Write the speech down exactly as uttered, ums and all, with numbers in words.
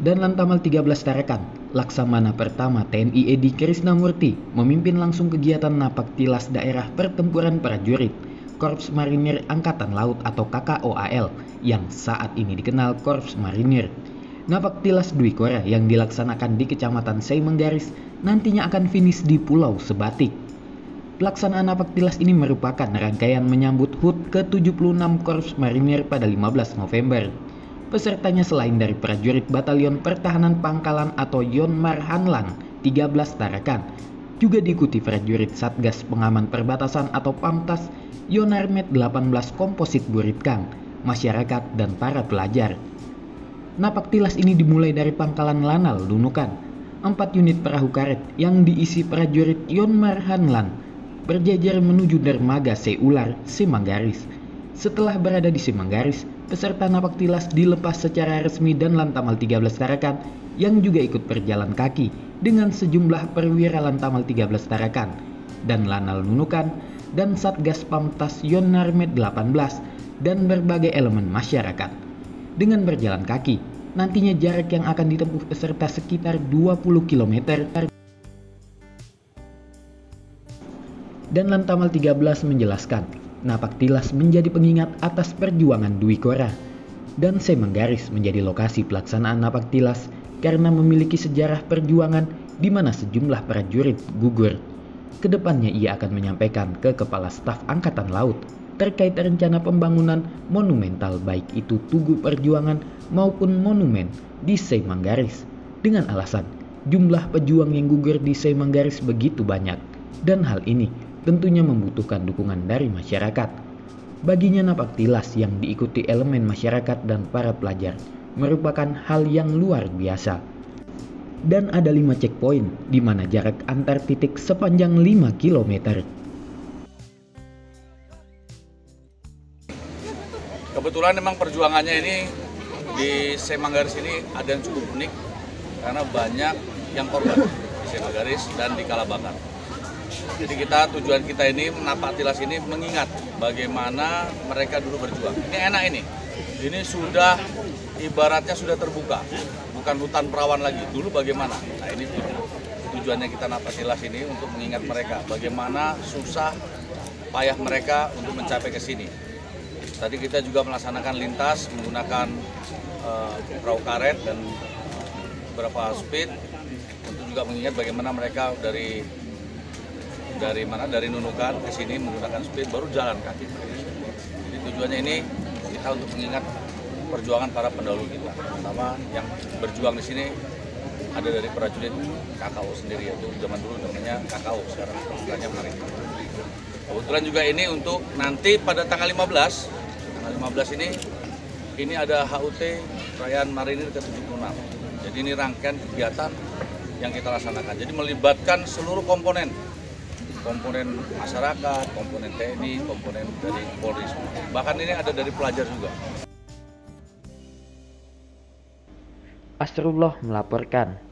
Dan Lantamal tiga belas Tarakan, Laksamana Pertama T N I Edi Krisnamurti memimpin langsung kegiatan Napaktilas Daerah Pertempuran Prajurit Korps Marinir Angkatan Laut atau K K O A L yang saat ini dikenal Korps Marinir. Napaktilas Dwi Kora yang dilaksanakan di Kecamatan Seimenggaris nantinya akan finish di Pulau Sebatik. Pelaksanaan Napaktilas ini merupakan rangkaian menyambut H U T ke tujuh puluh enam Korps Marinir pada lima belas November. Pesertanya selain dari prajurit Batalion Pertahanan Pangkalan atau Yonmar Hanlan tiga belas Tarakan, juga diikuti prajurit Satgas Pengaman Perbatasan atau Pamtas, Yonarmet delapan belas Komposit Buritkang, masyarakat, dan para pelajar. Napaktilas ini dimulai dari Pangkalan Lanal Nunukan, empat unit perahu karet yang diisi prajurit Yonmar Hanlan berjajar menuju dermaga Seular, Semanggaris. Setelah berada di Semanggaris, peserta Napaktilas dilepas secara resmi dan Lantamal tiga belas Tarakan yang juga ikut berjalan kaki dengan sejumlah perwira Lantamal tiga belas Tarakan dan Lanal Nunukan dan Satgas Pamtas Yonarmet delapan belas dan berbagai elemen masyarakat. Dengan berjalan kaki, nantinya jarak yang akan ditempuh peserta sekitar dua puluh kilometer. Dan Lantamal tiga belas menjelaskan, Napaktilas menjadi pengingat atas perjuangan Dwi Kora dan Semanggaris menjadi lokasi pelaksanaan Napaktilas karena memiliki sejarah perjuangan di mana sejumlah prajurit gugur. Kedepannya ia akan menyampaikan ke Kepala Staf Angkatan Laut terkait rencana pembangunan monumental baik itu Tugu Perjuangan maupun monumen di Semanggaris dengan alasan jumlah pejuang yang gugur di Semanggaris begitu banyak dan hal ini tentunya membutuhkan dukungan dari masyarakat. Baginya Napaktilas yang diikuti elemen masyarakat dan para pelajar merupakan hal yang luar biasa. Dan ada lima checkpoint di mana jarak antar titik sepanjang lima kilometer. Kebetulan memang perjuangannya ini di Semanggaris ini ada yang cukup unik karena banyak yang korban di Semanggaris dan di Kalabakar. Jadi kita tujuan kita ini Napaktilas ini mengingat bagaimana mereka dulu berjuang. Ini enak ini. Ini sudah ibaratnya sudah terbuka, bukan hutan perawan lagi. Dulu bagaimana? Nah ini tujuannya kita Napaktilas ini untuk mengingat mereka bagaimana susah payah mereka untuk mencapai ke sini. Tadi kita juga melaksanakan lintas menggunakan uh, perahu karet dan beberapa speed untuk juga mengingat bagaimana mereka dari dari mana dari Nunukan ke sini menggunakan speed baru jalan kaki. Jadi tujuannya ini kita untuk mengingat perjuangan para pendahulu kita, terutama yang berjuang di sini ada dari prajurit K K O sendiri, yaitu zaman dulu namanya K K O, sekarang istilahnya Marinir. Kebetulan juga ini untuk nanti pada tanggal lima belas, tanggal lima belas ini ini ada H U T perayaan Marinir ke tujuh puluh enam. Jadi ini rangkaian kegiatan yang kita laksanakan. Jadi melibatkan seluruh komponen. komponen masyarakat, komponen T N I, komponen dari Polri. Bahkan ini ada dari pelajar juga. Asrullah melaporkan.